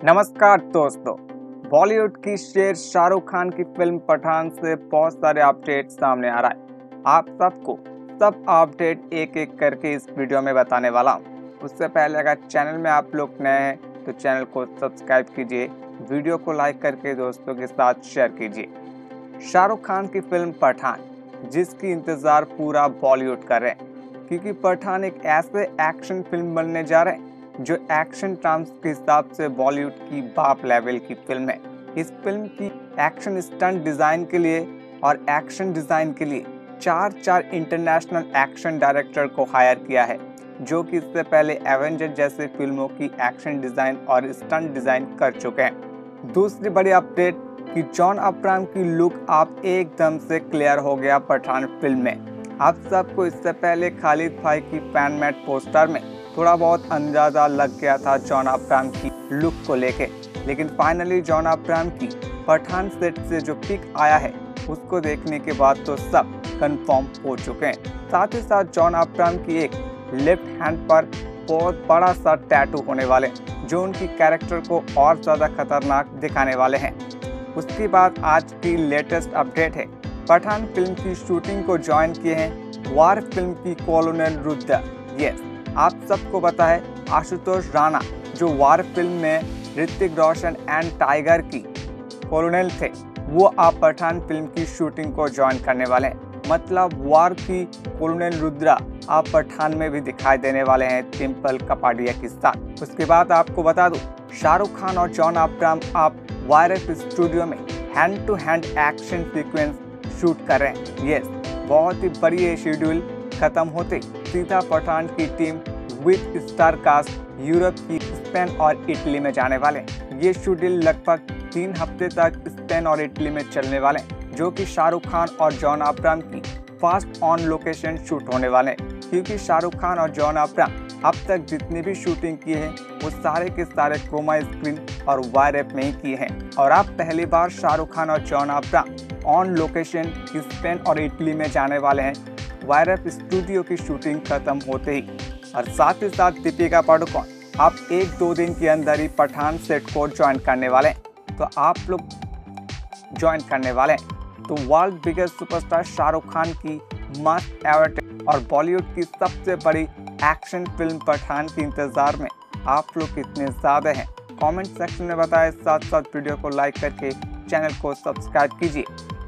नमस्कार दोस्तों, बॉलीवुड की शेर शाहरुख खान की फिल्म पठान से बहुत सारे अपडेट सामने आ रहा है। आप सबको सब अपडेट एक एक करके इस वीडियो में बताने वाला हूँ। उससे पहले अगर चैनल में आप लोग नए हैं तो चैनल को सब्सक्राइब कीजिए, वीडियो को लाइक करके दोस्तों के साथ शेयर कीजिए। शाहरुख खान की फिल्म पठान, जिसकी इंतज़ार पूरा बॉलीवुड कर रहे हैं, क्योंकि पठान एक ऐसे एक्शन फिल्म बनने जा रहे हैं जो एक्शन टर्म्स के हिसाब से बॉलीवुड की बाप लेवल की फिल्म है। इस फिल्म की एक्शन स्टंट डिज़ाइन के लिए और एक्शन डिज़ाइन के लिए चार इंटरनेशनल एक्शन डायरेक्टर को हायर किया है, जो कि इससे पहले एवेंजर जैसे फिल्मों की एक्शन डिज़ाइन और स्टंट डिज़ाइन कर चुके हैं। दूसरी बड़ी अपडेट कि जॉन अब्राहम की लुक आप एकदम से क्लियर हो गया पठान फिल्म में। आप सबको इससे पहले खालिद भाई की फैन मेड पोस्टर में थोड़ा बहुत अंदाजा लग गया था जॉन अब्राहम की लुक को लेके, लेकिन फाइनली जॉन अब्राहम की पठान सेट से जो पिक आया है उसको देखने के बाद तो सब कंफर्म हो चुके हैं। साथ ही साथ जॉन अब्राहम की एक लेफ्ट हैंड पर बहुत बड़ा सा टैटू होने वाले, जो उनकी कैरेक्टर को और ज़्यादा खतरनाक दिखाने वाले हैं। उसके बाद आज की लेटेस्ट अपडेट है, पठान फिल्म की शूटिंग को ज्वाइन किए हैं वार फिल्म की कॉलोनल रुद्र। यस, आप सबको पता है आशुतोष राणा जो वार फिल्म में ऋतिक रोशन एंड टाइगर की कॉलोनल थे, वो आप पठान फिल्म की शूटिंग को ज्वाइन करने वाले हैं। मतलब वार की कॉलोनल रुद्रा आप पठान में भी दिखाई देने वाले हैं डिम्पल कपाडिया के साथ। उसके बाद आपको बता दूं, शाहरुख खान और जॉन अब्राहम आप वायरस स्टूडियो में hand to hand action sequence shoot कर रहे हैं। यस, बहुत ही बड़ी ये शेड्यूल खत्म होते सीधा पठान की team with star cast Europe की स्पेन और इटली में जाने वाले। ये शेड्यूल लगभग 3 हफ्ते तक स्पेन और इटली में चलने वाले, जो कि शाहरुख खान और जॉन अब्राहम की फास्ट ऑन लोकेशन शूट होने वाले, क्योंकि शाहरुख खान और जॉन अब्राहम अब तक जितनी भी शूटिंग किए हैं वो सारे के सारे क्रोमा स्क्रीन और वायरएप में ही किए हैं। और अब पहली बार शाहरुख खान और John Abraham on location Spain और इटली में जाने वाले हैं वायरएप स्टूडियो की शूटिंग खत्म होते ही। और साथ ही साथ दीपिका पादुकोण आप 1-2 दिन के अंदर ही पठान सेट को ज्वाइन करने वाले हैं। तो आप लोग ज्वाइन करने वाले हैं तो world biggest superstar Shahrukh Khan की मस्ट एवर और बॉलीवुड की सबसे बड़ी एक्शन फिल्म पठान के इंतजार में आप लोग कितने ज़्यादा हैं, कमेंट सेक्शन में बताएं। साथ साथ वीडियो को लाइक करके चैनल को सब्सक्राइब कीजिए।